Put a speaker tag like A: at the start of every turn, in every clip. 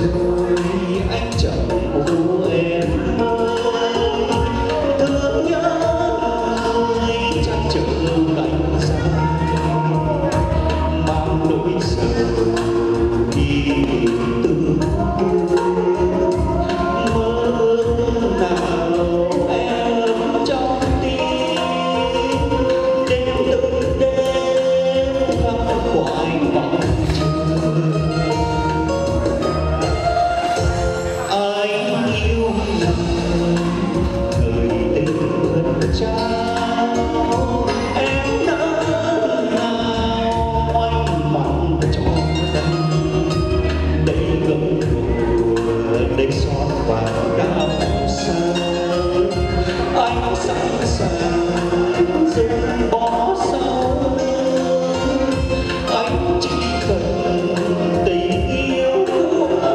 A: rồi anh chẳng của em ơi, thương nhớ người chắc chờ cánh xa mang nỗi sầu đi tương mơ nào em trong tim đêm từng đêm khắp quanh vòng anh yêu thời tình trao em nỡ nào anh mặn cho đây gấm gùa đây xót vào đau sâu anh sẵn sàng dừng bỏ sau anh chỉ cần tình yêu của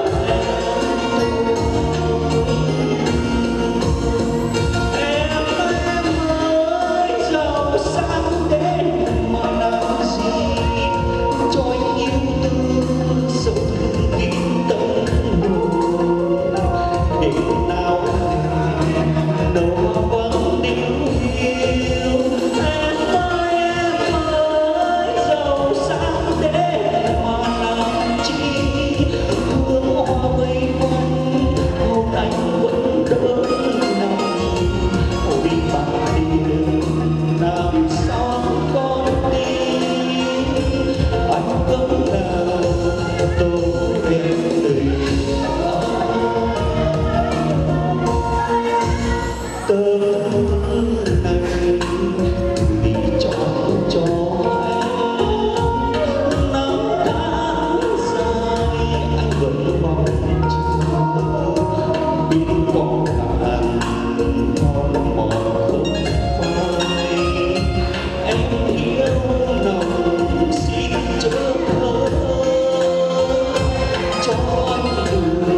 A: em ơi giàu sang đến mà làm gì cho anh yêu thương sống kín tâm hồn để nào đâu vắng tình yêu em ơi giàu sang đến mà làm chi hương hoa vây quanh hôn anh vẫn đỡ nằm ôi bằng tiền làm sao con tim anh cấm nào tôi em tình tớ này vì cho em năm tháng dài anh vẫn mong chờ biết có ngàn non mòn không phai em yêu lòng xin chớ thơ cho anh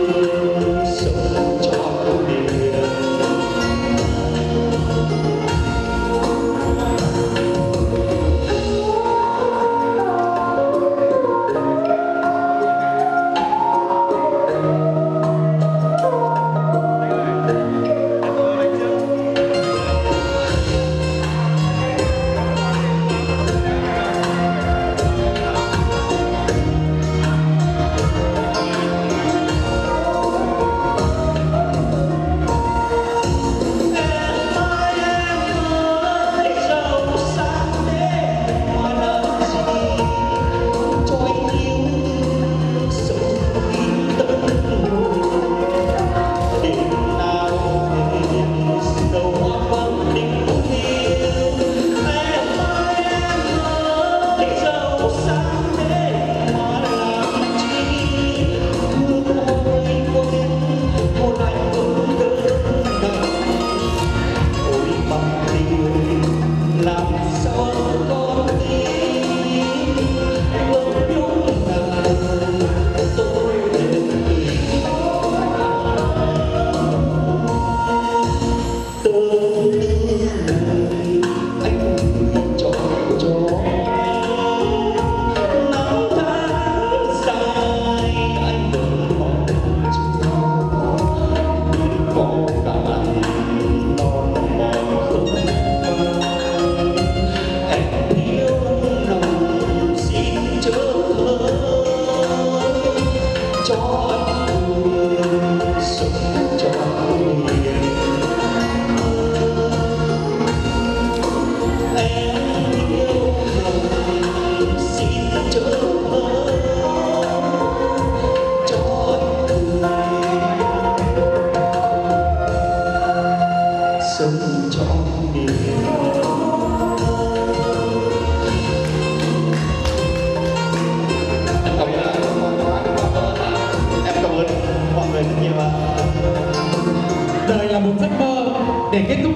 A: đường sống cho biển
B: Đời là một giấc mơ để kết thúc